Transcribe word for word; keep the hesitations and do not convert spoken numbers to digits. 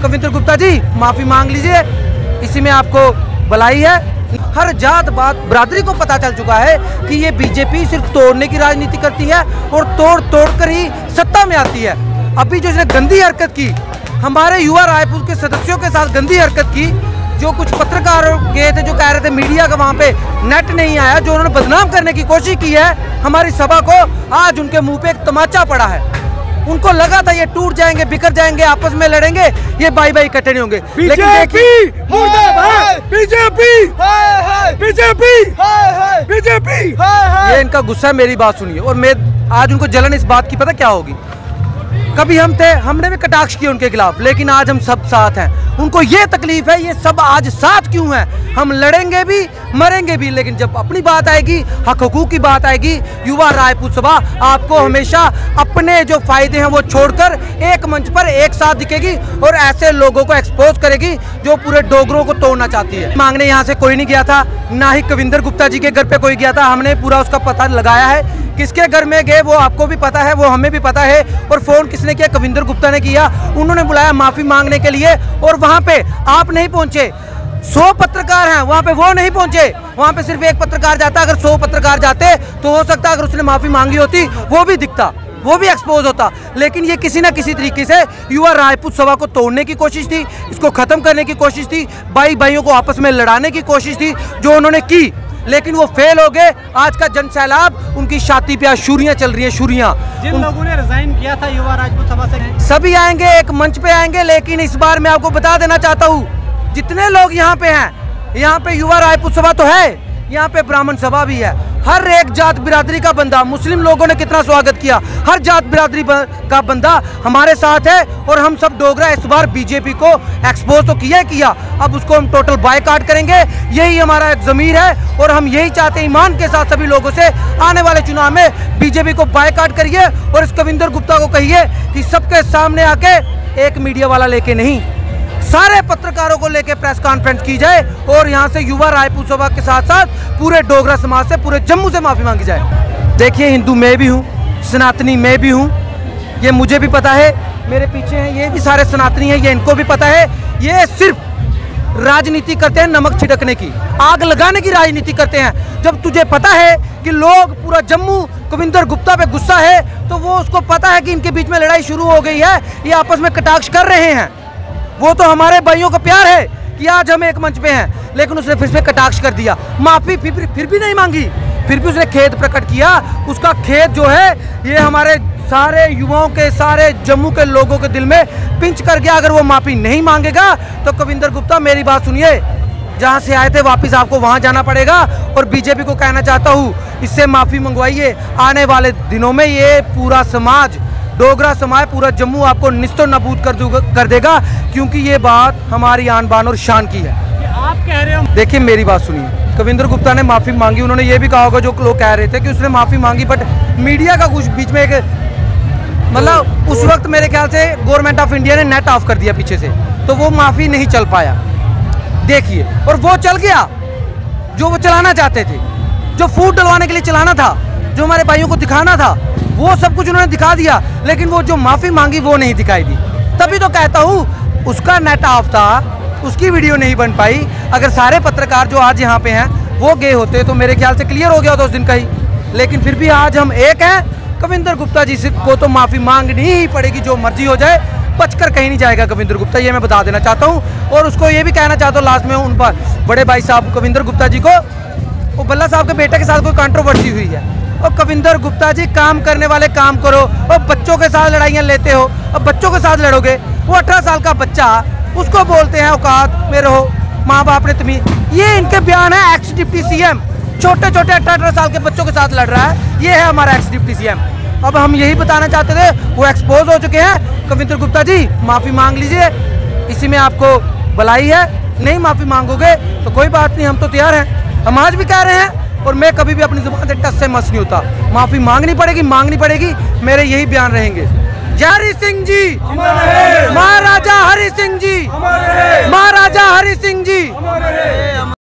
कविंद्र गुप्ता जी माफी मांग लीजिए, इसी में आपको भलाई है। हर जात बात बरादरी को पता चल चुका है कि ये बीजेपी सिर्फ तोड़ने की राजनीति करती है और तोड़ तोड़ कर ही सत्ता में आती है। अभी जो इसने गंदी हरकत की, हमारे युवा रायपुर के सदस्यों के साथ गंदी हरकत की, जो कुछ पत्रकार गए थे जो कह रहे थे मीडिया का वहाँ पे नेट नहीं आया, जो उन्होंने बदनाम करने की कोशिश की है हमारी सभा को, आज उनके मुंह पे एक तमाचा पड़ा है। उनको लगा था ये टूट जाएंगे, बिखर जाएंगे, आपस में लड़ेंगे, ये बाई बाई इकट्ठे नहीं होंगे। लेकिन बीजेपी बीजेपी बीजेपी बीजेपी ये इनका गुस्सा है। मेरी बात सुनिए, और मैं आज उनको जलन इस बात की पता क्या होगी। कभी हम थे, हमने भी कटाक्ष किए उनके खिलाफ, लेकिन आज हम सब साथ हैं। उनको ये तकलीफ है, ये सब आज साथ क्यों हैं। हम लड़ेंगे भी, मरेंगे भी, लेकिन जब अपनी बात आएगी, हक हुकूक की बात आएगी, युवा रायपुर सभा आपको हमेशा अपने जो फायदे हैं वो छोड़कर एक मंच पर एक साथ दिखेगी और ऐसे लोगों को एक्सपोज करेगी जो पूरे डोगरों को तोड़ना चाहती है। मांगने यहाँ से कोई नहीं गया था, ना ही कविंद्र गुप्ता जी के घर पे कोई गया था। हमने पूरा उसका पता लगाया है, किसके घर में गए वो आपको भी पता है, वो हमें भी पता है। और फोन किसने किया, कविंद्र गुप्ता ने किया। उन्होंने बुलाया माफी मांगने के लिए, और वहां पे आप नहीं पहुंचे। सौ पत्रकार हैं वहां पे, वो नहीं पहुंचे। वहां पे सिर्फ एक पत्रकार जाता। अगर सौ पत्रकार जाते तो हो सकता अगर उसने माफी मांगी होती वो भी दिखता, वो भी एक्सपोज होता। लेकिन ये किसी ना किसी तरीके से युवा राजपूत सभा को तोड़ने की कोशिश थी, इसको खत्म करने की कोशिश थी, भाई भाइयों को आपस में लड़ाने की कोशिश थी, जो उन्होंने की, लेकिन वो फेल हो गए। आज का जन सैलाब उनकी छाती पे शुरियां चल रही है, शुरियां। जिन लोगों ने रिजाइन किया था युवा राजपूत सभा से, सभी आएंगे, एक मंच पे आएंगे। लेकिन इस बार मैं आपको बता देना चाहता हूँ, जितने लोग यहाँ पे हैं, यहाँ पे युवा राजपूत सभा तो है, यहाँ पे ब्राह्मण सभा भी है। हर एक जात बिरादरी का बंदा, मुस्लिम लोगों ने कितना स्वागत किया, हर जात बिरादरी का बंदा हमारे साथ है। और हम सब डोगरा इस बार बीजेपी को एक्सपोज तो किया किया, अब उसको हम टोटल बायकॉट करेंगे। यही हमारा एक ज़मीर है और हम यही चाहते हैं ईमान के साथ सभी लोगों से, आने वाले चुनाव में बीजेपी को बायकॉट करिए। और इस कविंद्र गुप्ता को कहिए कि सबके सामने आके, एक मीडिया वाला लेके नहीं, सारे पत्रकारों को लेकर प्रेस कॉन्फ्रेंस की जाए और यहां से युवा रायपुर सभा के साथ साथ पूरे डोगरा समाज से, पूरे जम्मू से माफी मांगी जाए। देखिए, हिंदू मैं भी हूं, सनातनी मैं भी हूं, ये मुझे भी पता है। मेरे पीछे हैं ये भी सारे सनातनी हैं, ये इनको भी पता है। ये सिर्फ राजनीति करते हैं, नमक छिड़कने की, आग लगाने की राजनीति करते हैं। जब तुझे पता है कि लोग, पूरा जम्मू कविंद्र गुप्ता पे गुस्सा है, तो वो उसको पता है कि इनके बीच में लड़ाई शुरू हो गई है, ये आपस में कटाक्ष कर रहे हैं। वो तो हमारे भाइयों का प्यार है कि आज हम एक मंच पे हैं, लेकिन उसने फिर से कटाक्ष कर दिया। माफी फिर, फिर भी नहीं मांगी, फिर भी उसने खेद प्रकट किया। उसका खेद जो है ये हमारे सारे युवाओं के, सारे जम्मू के लोगों के दिल में पिंच कर गया। अगर वो माफी नहीं मांगेगा तो कविंद्र गुप्ता, मेरी बात सुनिए, जहां से आए थे वापस आपको वहां जाना पड़ेगा। और बीजेपी को कहना चाहता हूँ, इससे माफी मंगवाइए। आने वाले दिनों में ये पूरा समाज, डोगरा समाज, पूरा जम्मू आपको निस्तो नबूद कर कर देगा, क्योंकि ये बात हमारी आन बान और शान की है। आप कह रहे हो, देखिए मेरी बात सुनिए, कविंद्र गुप्ता ने माफी मांगी। उन्होंने ये भी कहा होगा, जो लोग कह रहे थे कि उसने माफी मांगी, बट मीडिया का कुछ बीच में एक, मतलब उस वक्त मेरे ख्याल से गवर्नमेंट ऑफ इंडिया ने नेट ऑफ कर दिया पीछे से, तो वो माफी नहीं चल पाया। देखिए, और वो चल गया जो वो चलाना चाहते थे, जो फूट डलवाने के लिए चलाना था, जो हमारे भाइयों को दिखाना था, वो सब कुछ उन्होंने दिखा दिया। लेकिन वो जो माफी मांगी वो नहीं दिखाई दी। तभी तो कहता हूँ, उसका नेट ऑफ था, उसकी वीडियो नहीं बन पाई। अगर सारे पत्रकार जो आज यहाँ पे हैं वो गए होते तो मेरे ख्याल से क्लियर हो गया होता उस दिन का ही। लेकिन फिर भी आज हम एक हैं। कविंद्र गुप्ता जी को तो माफी मांगनी ही पड़ेगी, जो मर्जी हो जाए, बचकर कहीं नहीं जाएगा कविंद्र गुप्ता, ये मैं बता देना चाहता हूँ। और उसको ये भी कहना चाहता हूँ लास्ट में, उन पर बड़े भाई साहब कविंद्र गुप्ता जी को, वो बल्ला साहब के बेटे के साथ कोई कंट्रोवर्सी हुई है, और कविंद्र गुप्ता जी काम करने वाले काम करो, और बच्चों के साथ लड़ाइयाँ लेते हो, अब बच्चों के साथ लड़ोगे। वो अठारह साल का बच्चा, उसको बोलते हैं औकात में रहो, माँ बाप ने तुम्हें, ये इनके बयान है। एक्स डिप्टी सीएम छोटे छोटे अठारह अठारह साल के बच्चों के साथ लड़ रहा है, ये है हमारा एक्स डिप्टी सीएम। अब हम यही बताना चाहते थे, वो एक्सपोज हो चुके हैं। कविंद्र गुप्ता जी माफी मांग लीजिए, इसी में आपको भलाई है। नहीं माफी मांगोगे तो कोई बात नहीं, हम तो तैयार हैं। हम आज भी कह रहे हैं, और मैं कभी भी अपनी जुबान से टस से मस नहीं होता। माफी मांगनी पड़ेगी, मांगनी पड़ेगी, मेरे यही बयान रहेंगे। जय हरि सिंह जी, महाराजा हरि सिंह जी, महाराजा हरि सिंह जी।